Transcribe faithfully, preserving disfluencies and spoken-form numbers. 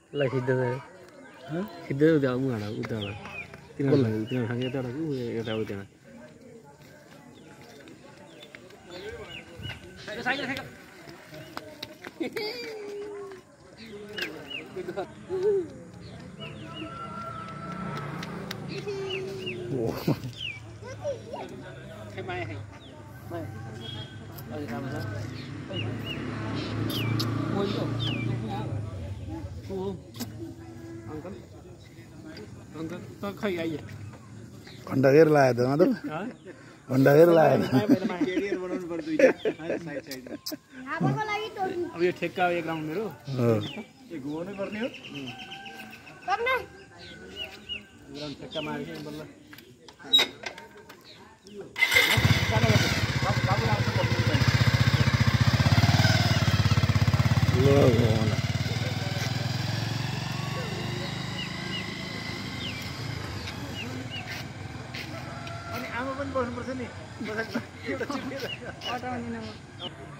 ल खिच्दै खिच्दै उता उहाँडा उताबाट तिनीहरू तिनीहरूसँग यताबाट ऊ यता उता घन्टा घेर लायो त माधव घन्टा घेर लायो अब यो ठेक्का एक राउन्ड मेरो घुमाउनै पर्ने हो ठेक्का मारेको बल्ल आमा पनि बस्नुपर्छ नि